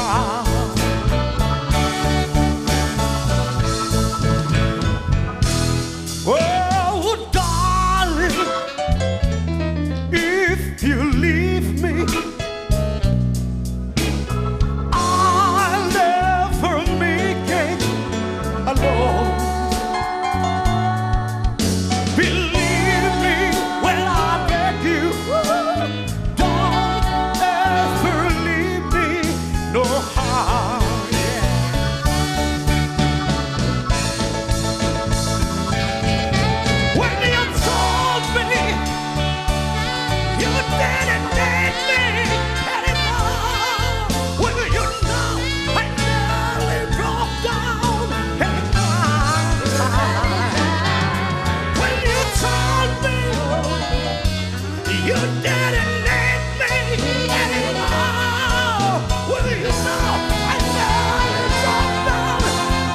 Oh, darling, if you leave me, I'll never make it alone. Believe me when I beg you, don't ever leave me no harm. You didn't need me anymore. Well, you know I nearly dropped down.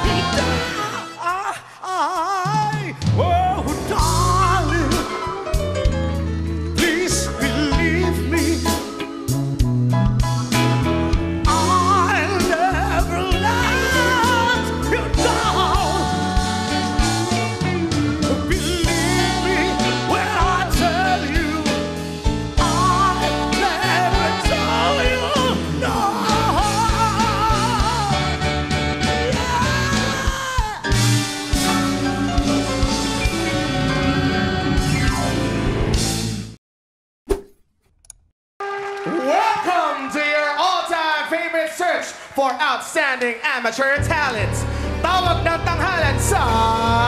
Oh, darling, please believe me. I'll never let you down. Believe me when I tell you. Welcome to your all-time favorite search for outstanding amateur talent. Tawag ng tanghalan sa